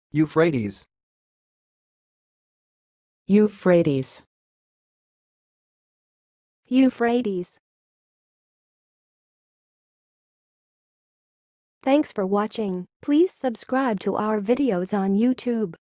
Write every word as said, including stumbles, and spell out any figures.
Euphrates. Euphrates. Euphrates. Thanks for watching. Please subscribe to our videos on YouTube.